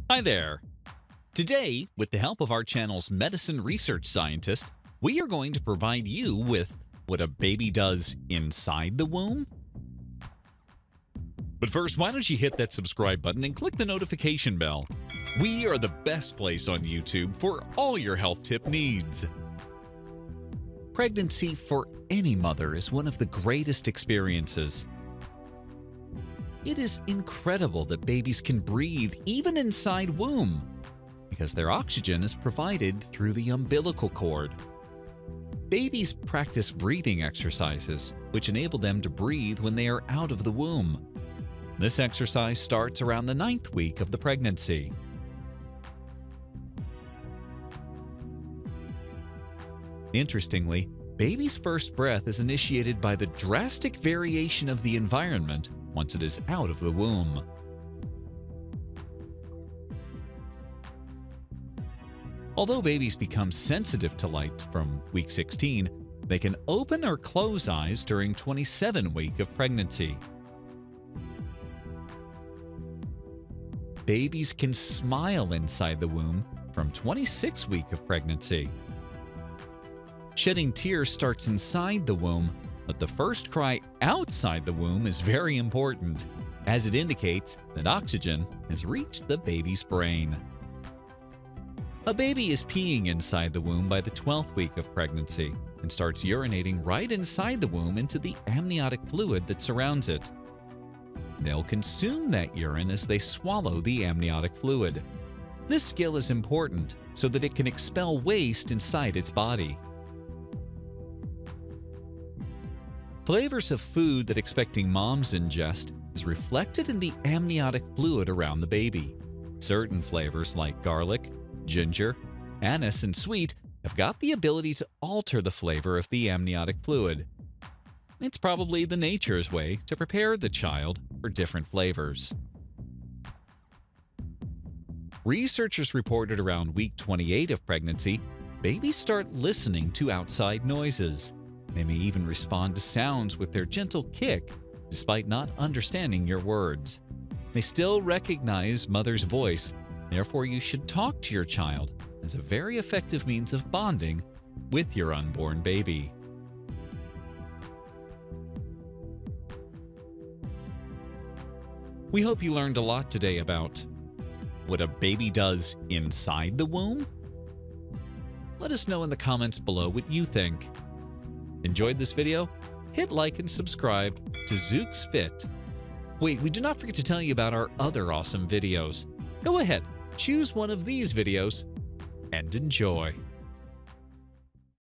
Hi there. Today, with the help of our channel's medicine research scientist, we are going to provide you with what a baby does inside the womb. But first, why don't you hit that subscribe button and click the notification bell? We are the best place on YouTube for all your health tip needs. Pregnancy for any mother is one of the greatest experiences. It is incredible that babies can breathe even inside womb because their oxygen is provided through the umbilical cord. Babies practice breathing exercises, which enable them to breathe when they are out of the womb. This exercise starts around the 9th week of the pregnancy. Interestingly, baby's first breath is initiated by the drastic variation of the environment once it is out of the womb. Although babies become sensitive to light from week 16, they can open or close eyes during 27th week of pregnancy. Babies can smile inside the womb from 26th week of pregnancy. Shedding tears starts inside the womb, but the first cry outside the womb is very important, as it indicates that oxygen has reached the baby's brain. A baby is peeing inside the womb by the 12th week of pregnancy and starts urinating right inside the womb into the amniotic fluid that surrounds it. They'll consume that urine as they swallow the amniotic fluid. This skill is important so that it can expel waste inside its body. Flavors of food that expecting moms ingest is reflected in the amniotic fluid around the baby. Certain flavors like garlic, ginger, anise, and sweet have got the ability to alter the flavor of the amniotic fluid. It's probably the nature's way to prepare the child for different flavors. Researchers reported around week 28 of pregnancy, babies start listening to outside noises. They may even respond to sounds with their gentle kick, despite not understanding your words. They still recognize mother's voice, therefore you should talk to your child as a very effective means of bonding with your unborn baby. We hope you learned a lot today about what a baby does inside the womb. Let us know in the comments below what you think. Enjoyed this video? Hit like and subscribe to Zooks Fit. Wait, we do not forget to tell you about our other awesome videos. Go ahead, choose one of these videos and enjoy.